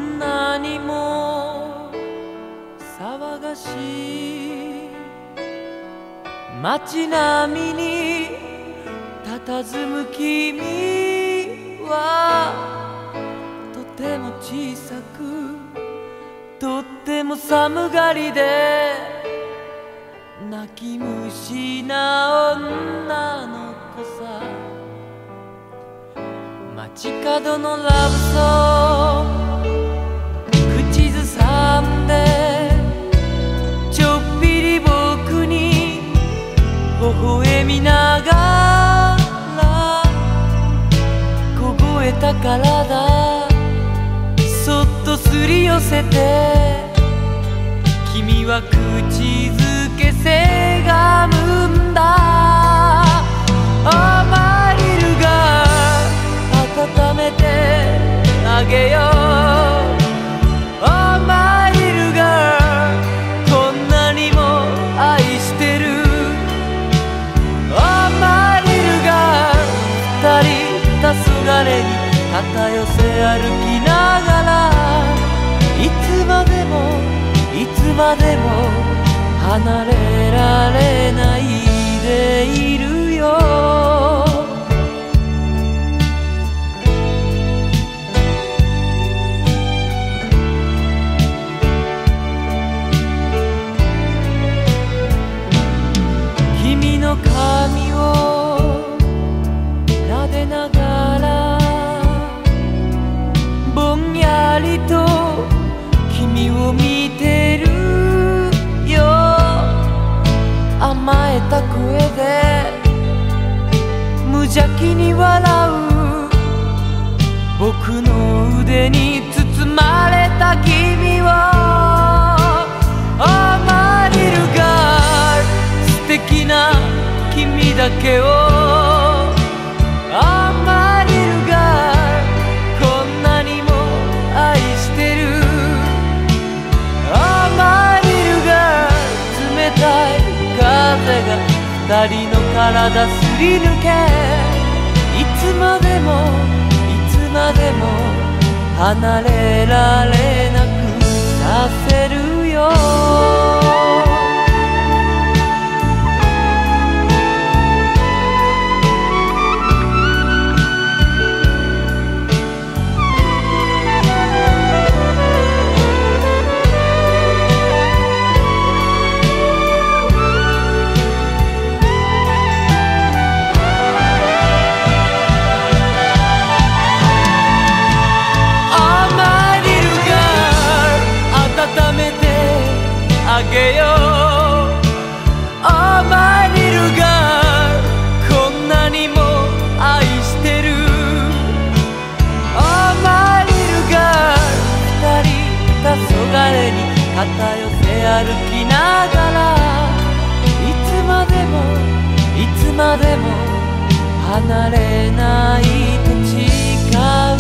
んなにも騒がしい街並みに佇む君はとても小さくとっても寒がりで泣き虫な女の子さ。街角のラブソング口ずさんでちょっぴり僕に微笑みながら凍えた体そっとすり寄せて君は口づけせがむんだ。甘いルが温めてあげよう。甘いルがこんなにも愛してる。甘いルが二人黄昏に肩寄せ歩きながらいつまでもいつまでも離れられないでいるよ。君の髪を撫でながらぼんやりと君を見てるよ。甘えた声で無邪気に笑う僕の腕に包まれた君を。甘いルが素敵な君だけを。甘いルがこんなにも愛してる。甘いルが冷たい風が二人の体すり抜けいつまでもいつまでも離れられなくさせるよ。あげよう。甘いルがこんなにも愛してる。甘いルが二人黄昏に肩寄せ歩きながらいつまでもいつまでも離れないと誓う